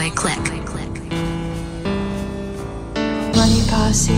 boy click. Money posse.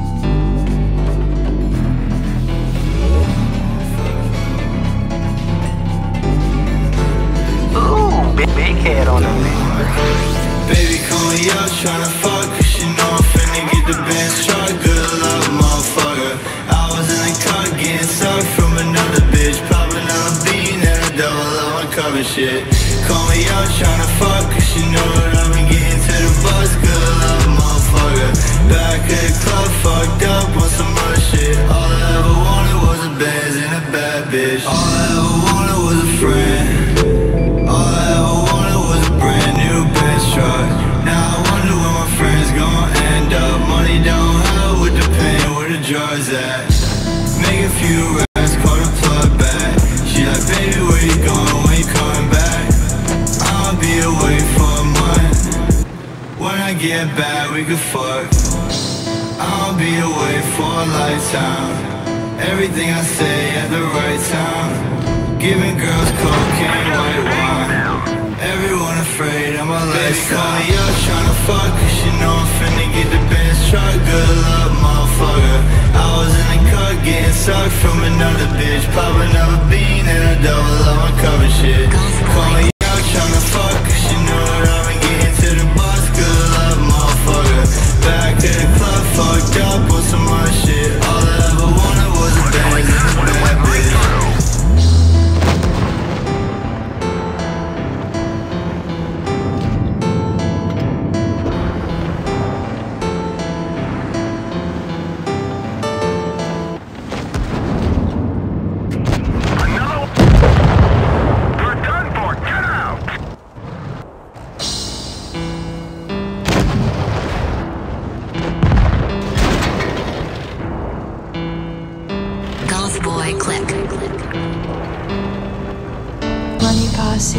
Big head on them. Baby, call me up, tryna fuck, cause you know I'm finna get the Benz Truck. Good luck, motherfucker. I was in the car getting sucked from another bitch, popping out a bean and a double up on cover shit. Call me up, tryna fuck, cause you know that I've been getting to the bus. Good luck, motherfucker. Back at the club, fucked up on some other shit. All I ever wanted was a Benz and a bad bitch. All I ever wanted was a friend. All I ever wanted was a brand new Benz truck. Now I wonder where my friends gon' end up. Money don't help with the pain, where the drugs at? Make a few racks, call the plug back. She like, baby, where you going, when you coming back? I'll be away for a month. When I get back, we can fuck. I'll be away for a lifetime. Everything I say at the right time. Giving girls cocaine, white wine. Everyone afraid of my life. Baby, call me up, tryna fuck, cause you know I'm finna get the Benz Truck. Good luck, motherfucker. I was in the car getting sucked from another bitch, popping up a bean and a double up on cover shit. Call me up, tryna fuck, cause you know that I've been getting to the bus. Good luck, motherfucker. Back to the club, fucked up on some other shit. All I ever wanted was a Benz and a bad bitch. Boy click. Money posse.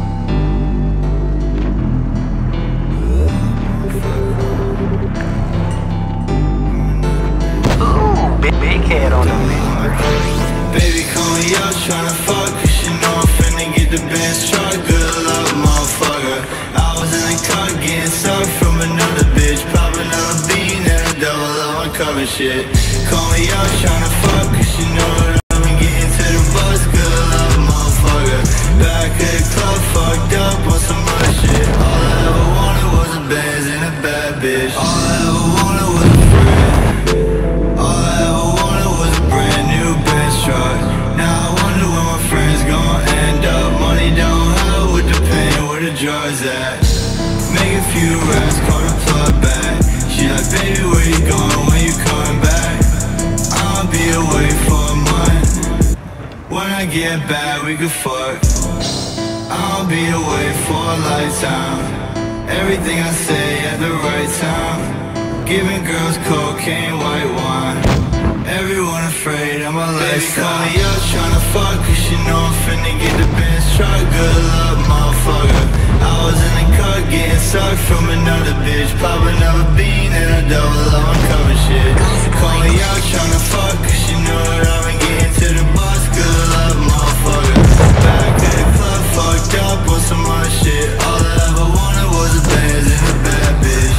Big head on them. Baby, call me up, tryna fuck, cause you know I'm finna get the Benz Truck. Good luck, motherfucker. I was in the car getting sucked from another bitch, popping out a bean and a double up on cover shit. Call me up, tryna fuck, cause you know that I've been getting to the bus. Good luck, motherfucker. Back at the club, fucked up on some other shit. All I ever wanted was a Benz and a bad bitch. All I ever wanted was a friend. All I ever wanted was a brand new Benz truck. Now I wonder where my friends gon' end up. Money don't help with the pain, where the drugs at? Make a few racks, call the plug back. She like, baby, where you going, when you coming back? I'll be away for a month. When I get back, we can fuck. I'll be away for a lifetime. Everything I say at the right time. Giving girls cocaine, white wine. Everyone afraid of my life. Baby, call me up, tryna fuck, cause you know I'm finna get the Benz Truck. Good luck, motherfucker. I was in the car getting sucked from another bitch, popping up a bean and a double up on cover shit. Call me up, tryna fuck, cause you know that I've been getting to the bus. Good luck, motherfucker. Back at the club, fucked up on some other shit. All I ever wanted was a Benz and a bad bitch.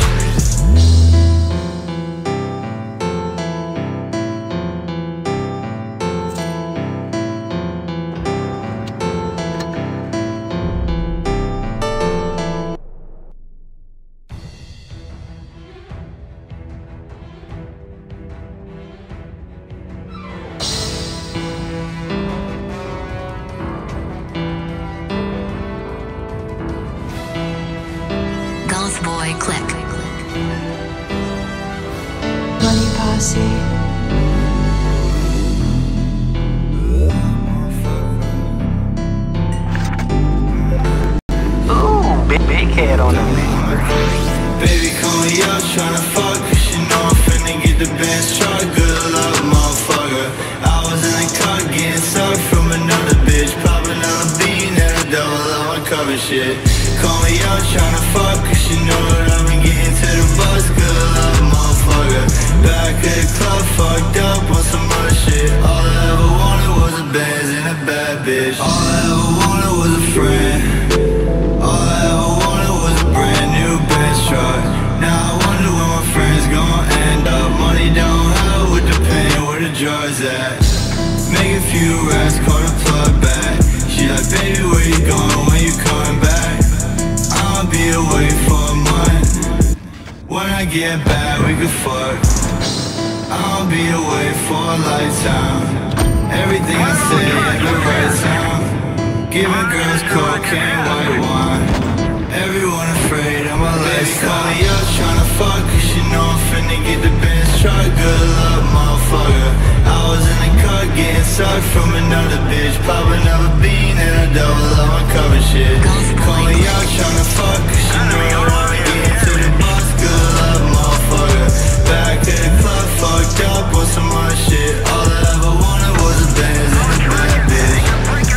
Boy click. Money posse. Big head on them. Baby, call me up, tryna fuck, cause you know I'm finna get the Benz Truck. Good luck, motherfucker. I was in the car getting sucked from another bitch, popping out a bean and a double up on cover shit. Call me up, tryna fuck, cause you know that I've been getting to the bus. Good luck, motherfucker. Back at the club, fucked up on some other shit. All I ever wanted was a Benz and a bad bitch. All I ever wanted was a friend. All I ever wanted was a brand new baby, where you going, when you coming back? I'll be away for a month. When I get back, we could fuck. I'll be away for a lifetime. Everything I say at the right time. Giving girls cocaine, white wine. Everyone afraid I'm a lifestyle. Call me up tryna fuck, cause you know I'm finna get the Benz truck. Good luck, motherfucker. I was in the car getting sucked from another bitch. Pop another bean and a double up on cover shit. Call me up tryna fuck, cause you know I'm getting to the bus. Good luck, motherfucker. Back to the club, fucked up on some other shit. All I ever wanted was a Benz and a bad bitch.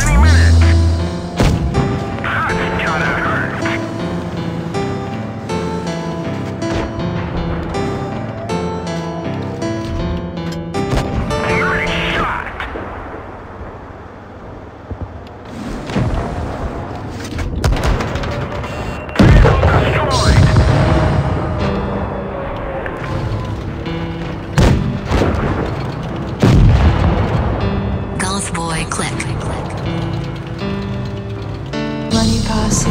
Money posse.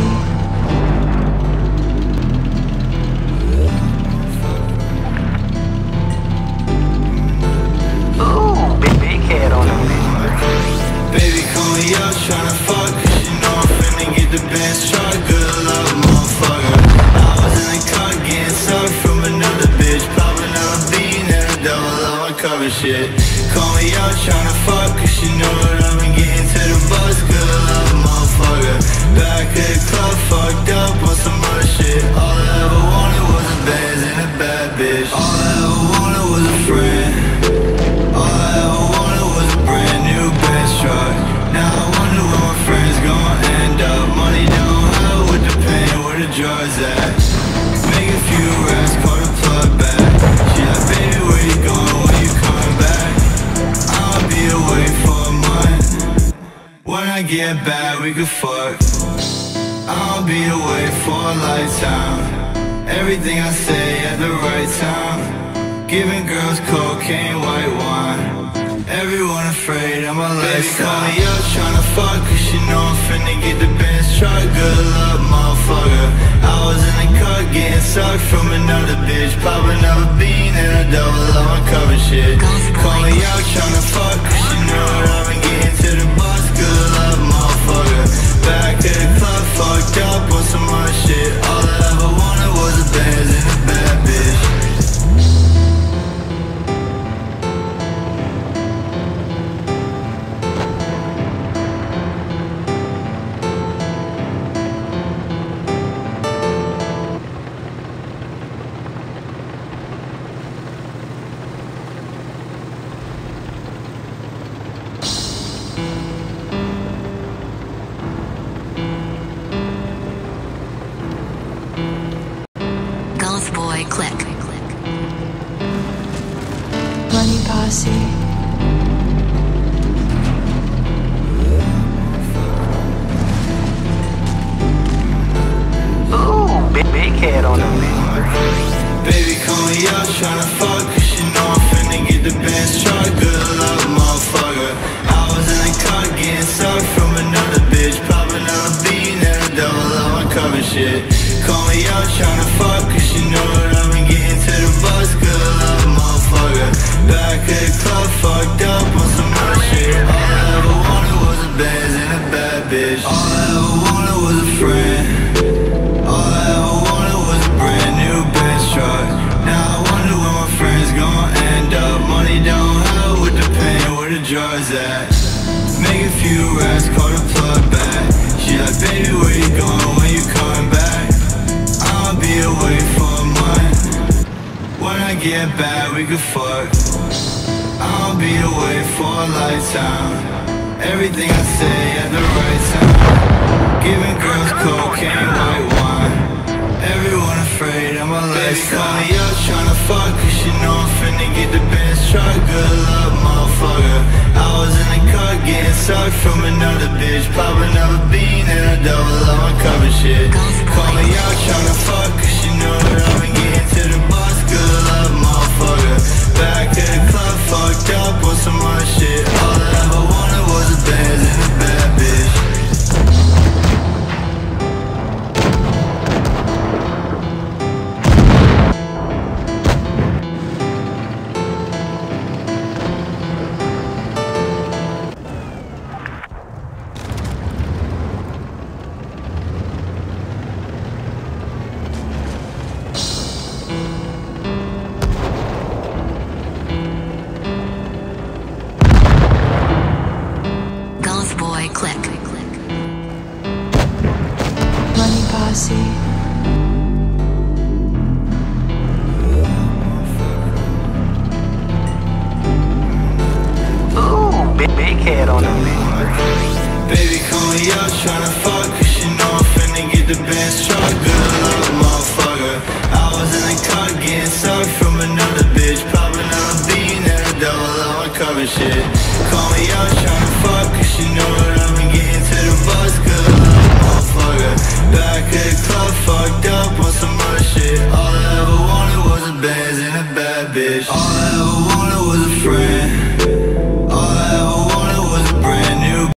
Ooh, big head on them. Baby, call me up tryna fuck, cause you know I'm finna get the Benz truck. Good luck, motherfucker. I was in the car getting sucked from another bitch. Popping out a bean and a double up on cover shit. Call me up tryna fuck, cause you know that I've been getting to the bus. Good luck, motherfucker. Back at the club, fucked up on some other shit. All I ever wanted was a Benz and a bad bitch. All I ever wanted was a friend. All I ever wanted was a brand new Benz truck. Now I wonder where my friends gon' end up. Money don't help with the pain, where the drugs at? Make a few racks, call the plug back. She like, baby, where you going, when you coming back? I'll be away for a month. When I get back, we could fuck. I'll be away for a lifetime. Everything I say at the right time. Giving girls cocaine, white wine. Everyone afraid I'm a lifestyle. Baby, call me up tryna fuck, cause you know I'm finna get the Benz truck. Good luck, motherfucker. I was in the car getting sucked from another bitch. Popping up a bean and a double up on cover shit. Call me up tryna fuck, cause you know that I've been getting to the bus. Good luck, motherfucker. Back to the club, fucked up on some other shit. All I ever wanted was a Benz and a bad bitch. Money posse. Ooh, big head on them. Baby, call me up tryna fuck, cause you know I'm finna get the Benz truck. Good luck, motherfucker. I was in the car getting sucked from another bitch. Popping out a bean and a double up on cover shit. Call me up tryna fuck, cause you know that I've been getting to the bus. Good luck, motherfucker. Back at the club, fucked up on some other shit. All I ever wanted was a Benz and a bad bitch. All I ever wanted was a friend. All I ever wanted was a brand new Benz truck. Now I wonder where my friends gon' end up. Money don't help with the pain, where the drugs at? Make a few racks, call the plug back. She like, baby, where you going, when you coming back? I'll be away for a month. When I get back, we could fuck. I'll be away for a lifetime. Everything I say at the right time. Giving girls cocaine, white wine. Everyone afraid I'm a lifestyle. Baby, call me up tryna fuck, cause you know I'm finna get the Benz truck. Good luck, motherfucker. I was in the car getting sucked from another bitch. Popping up a bean and a double up on cover shit. Call me up tryna fuck, cause you know that I've been getting to the bus. Good luck, motherfucker. Back to the club, fucked up on some other shit. All I ever wanted was a Benz and a bad bitch. posse. Ooh, big head on the beat. Baby, call me up, tryna fuck, cause you know I'm finna get the Benz truck. Good luck, motherfucker. I was in the car getting sucked from another bitch, popping out a bean and a double on my cover shit. Call me up, tryna fuck, cause you know that I've been getting to the bus. Good luck, motherfucker. Back at the club, fucked up on some other shit. All I ever wanted was a Benz and a bad bitch. All I ever